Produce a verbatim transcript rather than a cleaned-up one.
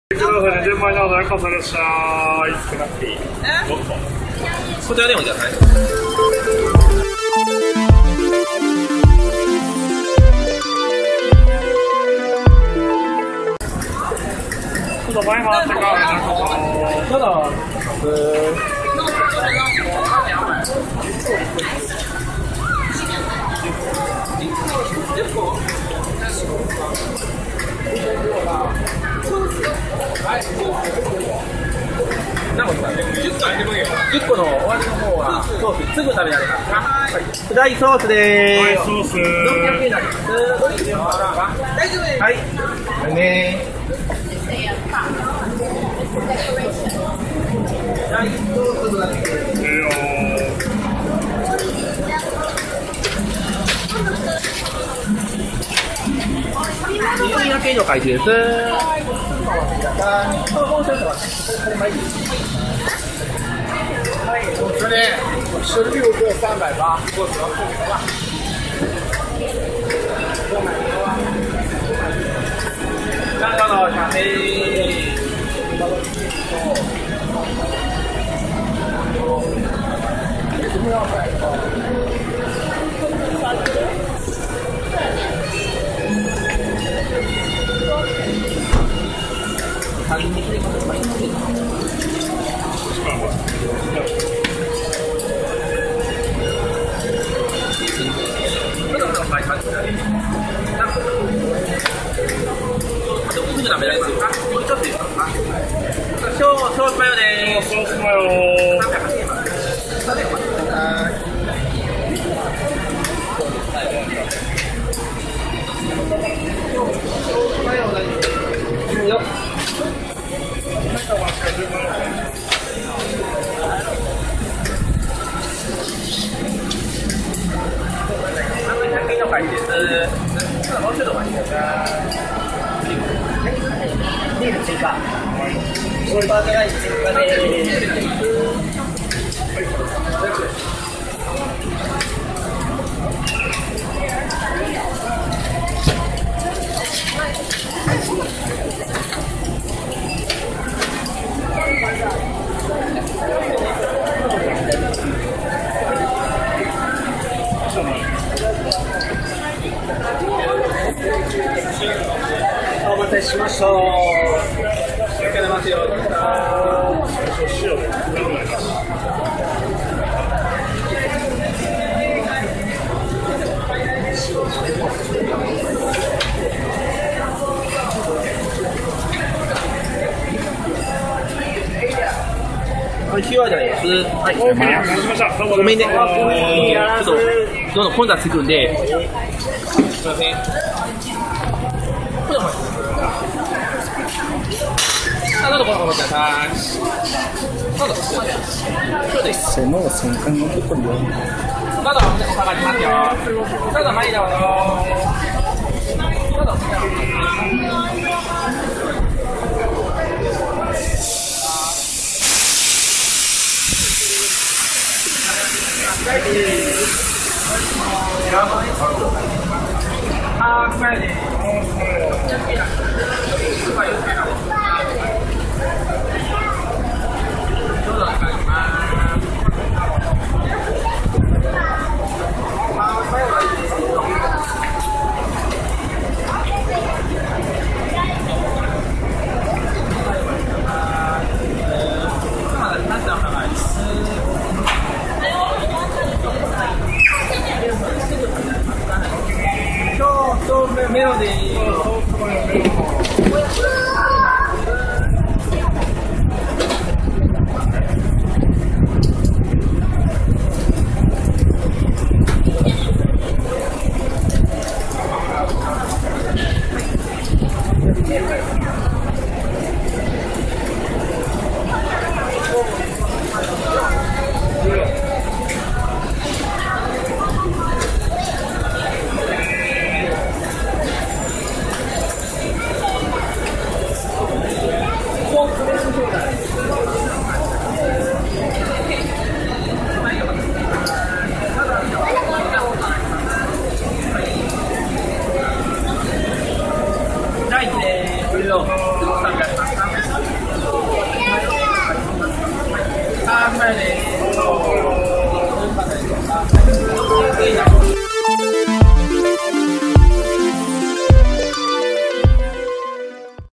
くださいね。全米なので赤さいらっしゃい。少なくていい。 こちらでもください。 ちょっと前回ってからただ、じゅっこの終わりの方はソースすぐ食べられます。はい、フライソースではい、 ーす。 ソース。 ろっぴゃくえんになります。大丈夫です。はい。はいね。フライソースが出てる。 えーよにせんひゃくえんの開始です。 这里是六个三百八，过去了后面吧。 刚刚的咖啡。ソースマヨでーす。 ソースマヨ。 ビール追加。オーバードライス追加でーす。お待たせしました。いかれますよ。 塩で。頼まれます。 はい、ひわじゃないです。はい、 オーケー、戻しました。どうもごめんね。ちょあっとどんどん混雑してくるんで。すみません。あ、どうぞこのままください。どうぞ。そうです。 手の瞬間のところよ。 どうぞ下がりますよ。どうぞ前どうぞ。どうぞ。あー、前で。メロディー。大地です。